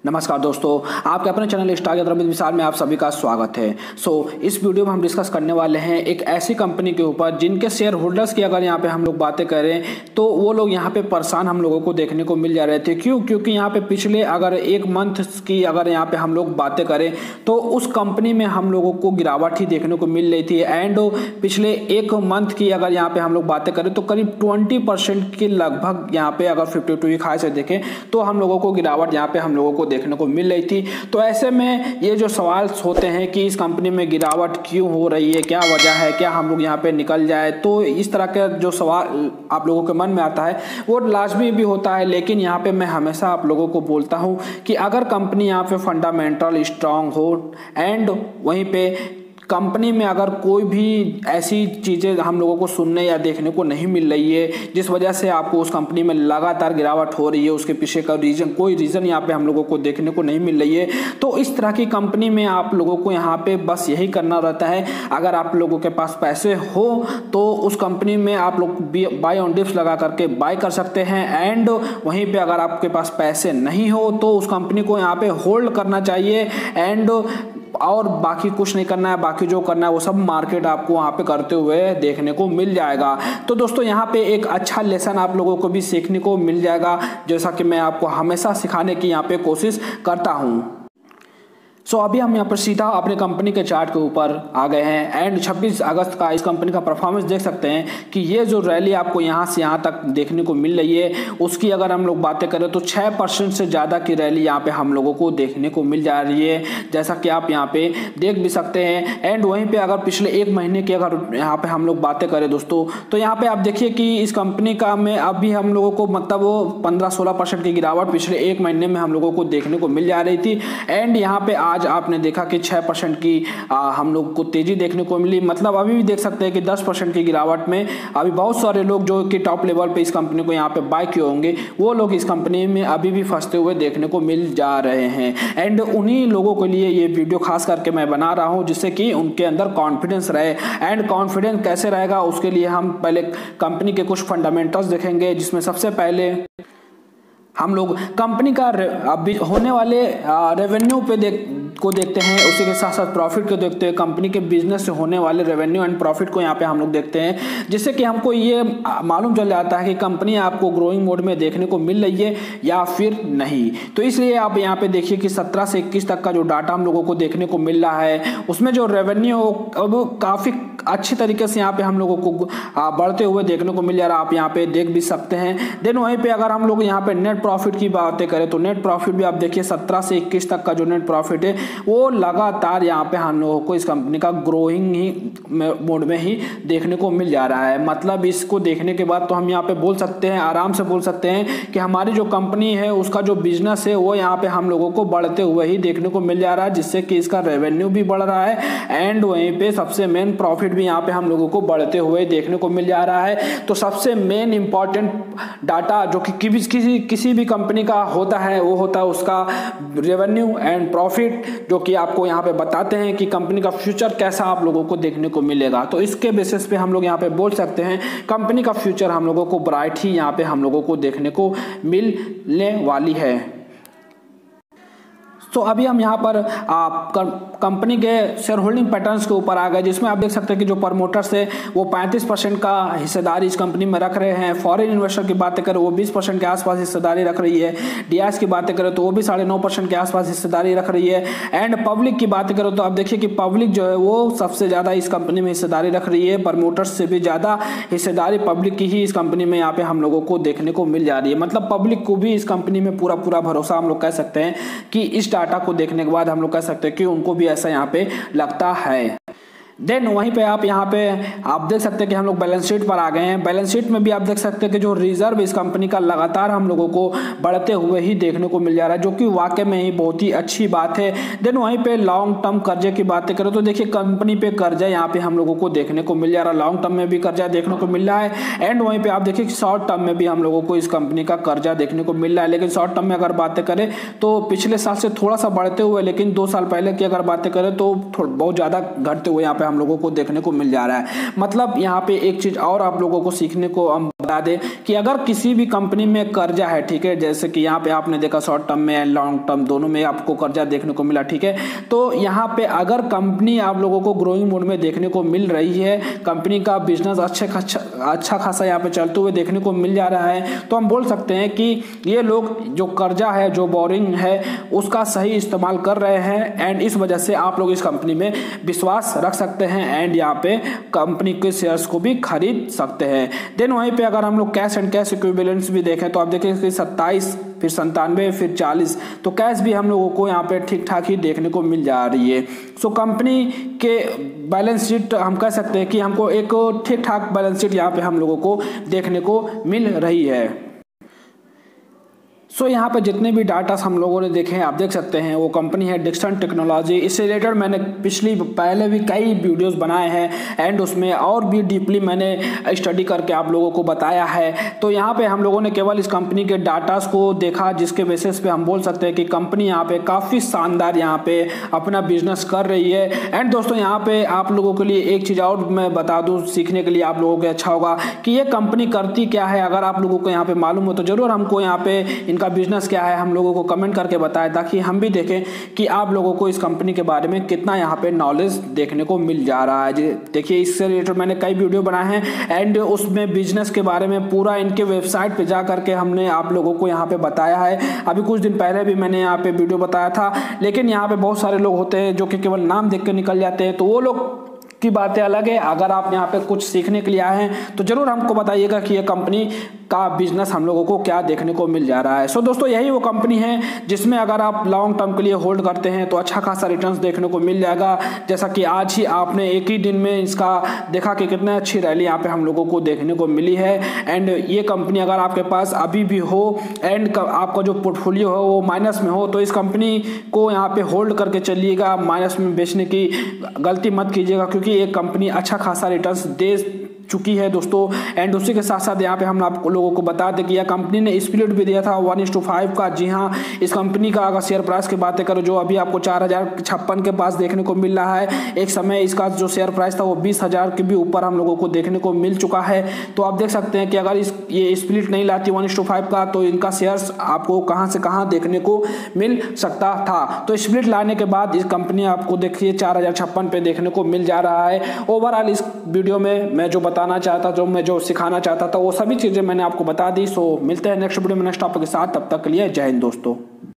नमस्कार दोस्तों, आपके अपने चैनल स्टार विशाल में आप सभी का स्वागत है। इस वीडियो में हम डिस्कस करने वाले हैं एक ऐसी कंपनी के ऊपर जिनके शेयर होल्डर्स की अगर यहाँ पे हम लोग बातें करें तो वो लोग यहाँ पे परेशान हम लोगों को देखने को मिल जा रहे थे। क्योंकि यहाँ पे पिछले अगर एक मंथ की अगर यहाँ पे हम लोग बातें करें तो उस कंपनी में हम लोगों को गिरावट ही देखने को मिल रही थी। एंड पिछले एक मंथ की अगर यहाँ पे हम लोग बातें करें तो करीब 20% के लगभग यहाँ पे अगर 52 वीक हाई से देखें तो हम लोगों को गिरावट यहाँ पे हम लोगों को देखने को मिल रही थी। तो ऐसे में ये जो सवाल होते हैं कि इस कंपनी में गिरावट क्यों हो रही है, क्या वजह है, क्या हम लोग यहाँ पे निकल जाए, तो इस तरह का जो सवाल आप लोगों के मन में आता है वो लाजमी भी होता है। लेकिन यहाँ पे मैं हमेशा आप लोगों को बोलता हूँ कि अगर कंपनी यहाँ पे फंडामेंटल स्ट्रांग हो एंड वहीं पे कंपनी में अगर कोई भी ऐसी चीज़ें हम लोगों को सुनने या देखने को नहीं मिल रही है जिस वजह से आपको उस कंपनी में लगातार गिरावट हो रही है, उसके पीछे का कोई रीज़न यहाँ पे हम लोगों को देखने को नहीं मिल रही है, तो इस तरह की कंपनी में आप लोगों को यहाँ पे बस यही करना रहता है। अगर आप लोगों के पास पैसे हो तो उस कंपनी में आप लोग बाय ऑन डिप्स लगा करके बाय कर सकते हैं। एंड वहीं पर अगर आपके पास पैसे नहीं हो तो उस कंपनी को यहाँ पे होल्ड करना चाहिए एंड और बाकी कुछ नहीं करना है। बाकी जो करना है वो सब मार्केट आपको वहाँ पे करते हुए देखने को मिल जाएगा। तो दोस्तों यहाँ पे एक अच्छा लेसन आप लोगों को भी सीखने को मिल जाएगा, जैसा कि मैं आपको हमेशा सिखाने की यहाँ पे कोशिश करता हूँ। अभी हम यहाँ पर सीधा अपने कंपनी के चार्ट के ऊपर आ गए हैं एंड 26 अगस्त का इस कंपनी का परफॉर्मेंस देख सकते हैं कि ये जो रैली आपको यहाँ से यहाँ तक देखने को मिल रही है उसकी अगर हम लोग बातें करें तो 6% से ज़्यादा की रैली यहाँ पे हम लोगों को देखने को मिल जा रही है, जैसा कि आप यहाँ पे देख भी सकते हैं। एंड वहीं पर अगर पिछले एक महीने की अगर यहाँ पर हम लोग बातें करें दोस्तों तो यहाँ पर आप देखिए कि इस कंपनी का में अभी हम लोगों को मतलब वो 15-16% की गिरावट पिछले एक महीने में हम लोगों को देखने को मिल जा रही थी। एंड यहाँ पे आज आपने देखा कि 6% की हम लोग को तेजी देखने को मिली। मतलब अभी भी देख सकते हैं कि 10% की गिरावट में अभी बहुत सारे लोग जो कि टॉप लेवल पे इस कंपनी को यहाँ पे बाय किए होंगे वो लोग इस कंपनी में अभी भी फंसते हुए देखने को मिल जा रहे हैं। एंड उन्हीं लोगों के लिए ये वीडियो खास करके मैं बना रहा हूँ जिससे कि उनके अंदर कॉन्फिडेंस रहे। एंड कॉन्फिडेंस कैसे रहेगा उसके लिए हम पहले कंपनी के कुछ फंडामेंटल्स देखेंगे, जिसमें सबसे पहले हम लोग कंपनी का अभी होने वाले रेवेन्यू पे देखते हैं, उसी के साथ साथ प्रॉफिट को देखते हैं। कंपनी के बिजनेस से होने वाले रेवेन्यू एंड प्रॉफिट को यहाँ पे हम लोग देखते हैं, जिससे कि हमको ये मालूम चल जाता है कि कंपनी आपको ग्रोइंग मोड में देखने को मिल रही है या फिर नहीं। तो इसलिए आप यहाँ पे देखिए कि 17 से 21 तक का जो डाटा हम लोगों को देखने को मिल रहा है उसमें जो रेवेन्यू वो काफ़ी अच्छी तरीके से यहाँ पे हम लोगों को बढ़ते हुए देखने को मिल जा रहा है, आप यहाँ पे देख भी सकते हैं। देन वहीं पे अगर हम लोग यहाँ पे नेट प्रॉफिट की बातें करें तो नेट प्रॉफिट भी आप देखिए 17 से 21 तक का जो नेट प्रॉफिट है वो लगातार यहाँ पे हम लोगों को इस कंपनी का ग्रोइंग ही मोड में ही देखने को मिल जा रहा है। मतलब इसको देखने के बाद तो हम यहाँ पे बोल सकते हैं, आराम से बोल सकते हैं कि हमारी जो कंपनी है उसका जो बिजनेस है वो यहाँ पे हम लोगों को बढ़ते हुए ही देखने को मिल जा रहा है, जिससे कि इसका रेवेन्यू भी बढ़ रहा है एंड वहीं पे सबसे मेन प्रॉफिट भी यहाँ पे हम लोगों को बढ़ते हुए देखने को मिल जा रहा है। तो सबसे मेन इंपॉर्टेंट डाटा जो कि किसी भी कंपनी का होता है वो होता है उसका रेवेन्यू एंड प्रॉफिट, जो कि आपको यहाँ पे बताते हैं कि कंपनी का फ्यूचर कैसा आप लोगों को देखने को मिलेगा। तो इसके बेसिस पे हम लोग यहाँ पे बोल सकते हैं कंपनी का फ्यूचर हम लोगों को ब्राइट ही यहाँ पे हम लोगों को देखने को मिलने वाली है। तो अभी हम यहाँ पर कंपनी के शेयर होल्डिंग पैटर्न्स के ऊपर आ गए, जिसमें आप देख सकते हैं कि जो प्रमोटर्स है वो 35% का हिस्सेदारी इस कंपनी में रख रहे हैं। फॉरेन इन्वेस्टर की बातें करें वो 20% के आसपास हिस्सेदारी रख रही है। डीआईएस की बातें करें तो वो भी 9.5% के आसपास हिस्सेदारी रख रही है। एंड पब्लिक की बातें करें तो आप देखिए कि पब्लिक जो है वो सबसे ज़्यादा इस कंपनी में हिस्सेदारी रख रही है। प्रमोटर्स से भी ज़्यादा हिस्सेदारी पब्लिक की ही इस कंपनी में यहाँ पे हम लोगों को देखने को मिल जा रही है। मतलब पब्लिक को भी इस कंपनी में पूरा भरोसा हम लोग कह सकते हैं कि इस डाटा को देखने के बाद हम लोग कह सकते हैं कि उनको भी ऐसा यहाँ पे लगता है। देन वहीं पे आप यहाँ पे आप देख सकते हैं कि हम लोग बैलेंस शीट पर आ गए हैं। बैलेंस शीट में भी आप देख सकते हैं कि जो रिजर्व इस कंपनी का लगातार हम लोगों को बढ़ते हुए ही देखने को मिल जा रहा है, जो कि वाकई में ही बहुत ही अच्छी बात है। देन वहीं पे लॉन्ग टर्म कर्जे की बातें करें तो देखिए कंपनी पे कर्जा यहाँ पे हम लोगों को देखने को मिल जा रहा है, लॉन्ग टर्म में भी कर्जा देखने को मिल रहा है। एंड वहीं पर आप देखिए शॉर्ट टर्म में भी हम लोगों को इस कंपनी का कर्जा देखने को मिल रहा है। लेकिन शॉर्ट टर्म में अगर बातें करें तो पिछले साल से थोड़ा सा बढ़ते हुए, लेकिन 2 साल पहले की अगर बातें करें तो बहुत ज़्यादा घटते हुए यहाँ पे हम लोगों को देखने को मिल जा रहा है। मतलब यहाँ पे एक चीज़ और आप लोगों को सीखने को हम बता दें कि अगर किसी भी कंपनी में कर्जा है, ठीक है, जैसे कि यहाँ पे आपने देखा शॉर्ट टर्म में लॉन्ग टर्म दोनों में आपको कर्जा देखने को मिला, ठीक है। तो यहाँ पे अगर कंपनी आप लोगों को ग्रोइंग मोड में देखने को मिल रही है, कंपनी का बिजनेस अच्छा खासा यहाँ पे चलते हुए देखने को मिल जा रहा है, तो हम बोल सकते हैं कि ये लोग जो कर्जा है, जो बोरिंग है, उसका सही इस्तेमाल कर रहे हैं एंड इस वजह से आप लोग इस कंपनी में विश्वास रख सकते हैं एंड यहाँ पे कंपनी के शेयर्स को भी खरीद सकते हैं। देन वहीं पे अगर हम लोग कैश एंड कैश इक्विवेलेंट्स भी देखें तो आप देखें कि 27, फिर 97, फिर 40, तो कैश भी हम लोगों को यहाँ पे ठीक ठाक ही देखने को मिल जा रही है। सो कंपनी के बैलेंस शीट हम कह सकते हैं कि हमको एक ठीक ठाक बैलेंस शीट यहाँ पे हम लोगों को देखने को मिल रही है। सो यहाँ पे जितने भी डाटा हम लोगों ने देखे हैं आप देख सकते हैं, वो कंपनी है डिक्सन टेक्नोलॉजी। इससे रिलेटेड मैंने पहले भी कई वीडियोस बनाए हैं एंड उसमें और भी डीपली मैंने स्टडी करके आप लोगों को बताया है। तो यहाँ पे हम लोगों ने केवल इस कंपनी के डाटास को देखा, जिसके बेसिस पे हम बोल सकते हैं कि कंपनी यहाँ पे काफ़ी शानदार यहाँ पे अपना बिजनेस कर रही है। एंड दोस्तों यहाँ पे आप लोगों के लिए एक चीज़ और मैं बता दूँ, सीखने के लिए आप लोगों को अच्छा होगा कि ये कंपनी करती क्या है। अगर आप लोगों को यहाँ पे मालूम हो तो ज़रूर हमको यहाँ पे इनका बिजनेस क्या है हम लोगों को कमेंट करके बताएं, ताकि हम भी देखें कि आप लोगों को इस कंपनी के बारे में कितना यहाँ पे नॉलेज देखने को मिल जा रहा है। देखिए इससे रिलेटेड मैंने कई वीडियो बनाए हैं एंड उसमें बिजनेस के बारे में पूरा इनके वेबसाइट पे जा करके हमने आप लोगों को यहाँ पे बताया है। अभी कुछ दिन पहले भी मैंने यहाँ पे वीडियो बताया था, लेकिन यहाँ पे बहुत सारे लोग होते हैं जो कि केवल नाम देख के निकल जाते हैं, तो वो लोग की बातें अलग है। अगर आप यहाँ पे कुछ सीखने के लिए आए हैं तो जरूर हमको बताइएगा कि ये कंपनी का बिजनेस हम लोगों को क्या देखने को मिल जा रहा है। सो दोस्तों यही वो कंपनी है जिसमें अगर आप लॉन्ग टर्म के लिए होल्ड करते हैं तो अच्छा खासा रिटर्न्स देखने को मिल जाएगा। जैसा कि आज ही आपने एक ही दिन में इसका देखा कि कितने अच्छी रैली यहाँ पे हम लोगों को देखने को मिली है। एंड ये कंपनी अगर आपके पास अभी भी हो एंड आपका जो पोर्टफोलियो हो वो माइनस में हो तो इस कंपनी को यहाँ पे होल्ड करके चलिएगा, माइनस में बेचने की गलती मत कीजिएगा, क्योंकि एक कंपनी अच्छा खासा रिटर्न्स दे चुकी है दोस्तों। एंड उसी के साथ साथ यहाँ पे हम आप लोगों को बता दें कि यह कंपनी ने स्प्लिट भी दिया था 1:5 का। जी हाँ, इस कंपनी का अगर शेयर प्राइस की बातें करो जो अभी आपको 4056 के पास देखने को मिल रहा है, एक समय इसका जो शेयर प्राइस था वो 20,000 के भी ऊपर हम लोगों को देखने को मिल चुका है। तो आप देख सकते हैं कि अगर ये स्प्लिट नहीं लाती 1:5 का तो इनका शेयर्स आपको कहाँ से कहाँ देखने को मिल सकता था। तो स्प्लिट लाने के बाद इस कंपनी आपको देखिए 4056 पे देखने को मिल जा रहा है। ओवरऑल इस वीडियो में मैं जो बताना चाहता, जो सिखाना चाहता था वो सभी चीजें मैंने आपको बता दी। सो मिलते हैं नेक्स्ट वीडियो में नेक्स्ट टॉपिक के साथ, तब तक के लिए जय हिंद दोस्तों।